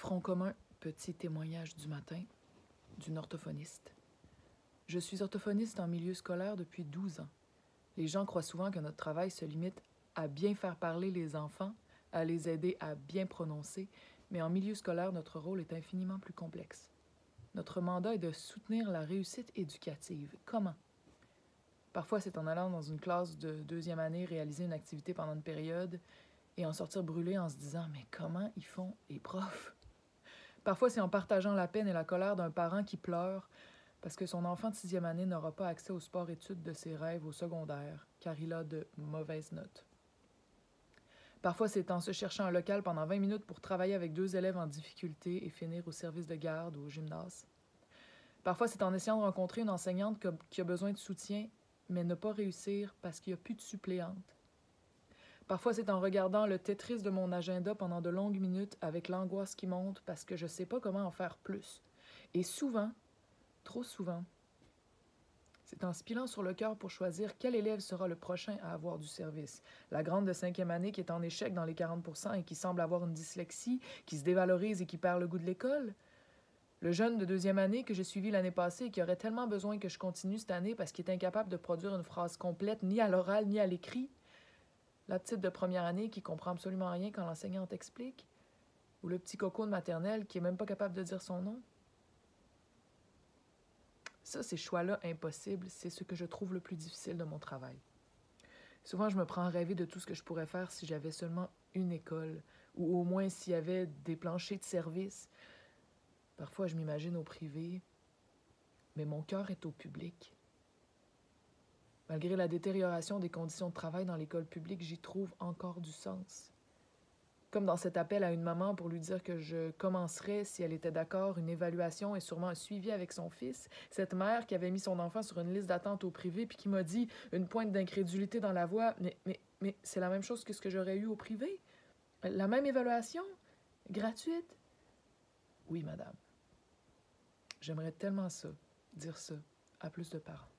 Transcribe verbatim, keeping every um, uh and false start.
Front commun, petit témoignage du matin d'une orthophoniste. Je suis orthophoniste en milieu scolaire depuis douze ans. Les gens croient souvent que notre travail se limite à bien faire parler les enfants, à les aider à bien prononcer, mais en milieu scolaire, notre rôle est infiniment plus complexe. Notre mandat est de soutenir la réussite éducative. Comment? Parfois, c'est en allant dans une classe de deuxième année réaliser une activité pendant une période et en sortir brûlé en se disant « Mais comment ils font les profs? » Parfois, c'est en partageant la peine et la colère d'un parent qui pleure parce que son enfant de sixième année n'aura pas accès au sport-études de ses rêves au secondaire, car il a de mauvaises notes. Parfois, c'est en se cherchant un local pendant vingt minutes pour travailler avec deux élèves en difficulté et finir au service de garde ou au gymnase. Parfois, c'est en essayant de rencontrer une enseignante qui a besoin de soutien, mais ne pas réussir parce qu'il n'y a plus de suppléante. Parfois, c'est en regardant le Tetris de mon agenda pendant de longues minutes avec l'angoisse qui monte parce que je ne sais pas comment en faire plus. Et souvent, trop souvent, c'est en se pilant sur le cœur pour choisir quel élève sera le prochain à avoir du service. La grande de cinquième année qui est en échec dans les quarante pour cent et qui semble avoir une dyslexie, qui se dévalorise et qui perd le goût de l'école. Le jeune de deuxième année que j'ai suivi l'année passée et qui aurait tellement besoin que je continue cette année parce qu'il est incapable de produire une phrase complète ni à l'oral ni à l'écrit. La petite de première année qui comprend absolument rien quand l'enseignante explique. Ou le petit coco de maternelle qui est même pas capable de dire son nom. Ça, ces choix-là impossibles, c'est ce que je trouve le plus difficile de mon travail. Souvent, je me prends à rêver de tout ce que je pourrais faire si j'avais seulement une école, ou au moins s'il y avait des planchers de service. Parfois, je m'imagine au privé, mais mon cœur est au public. Malgré la détérioration des conditions de travail dans l'école publique, j'y trouve encore du sens. Comme dans cet appel à une maman pour lui dire que je commencerais, si elle était d'accord, une évaluation et sûrement un suivi avec son fils. Cette mère qui avait mis son enfant sur une liste d'attente au privé puis qui m'a dit, une pointe d'incrédulité dans la voix, « Mais, mais, mais c'est la même chose que ce que j'aurais eu au privé? La même évaluation? Gratuite? » Oui, madame. J'aimerais tellement ça, dire ça à plus de parents.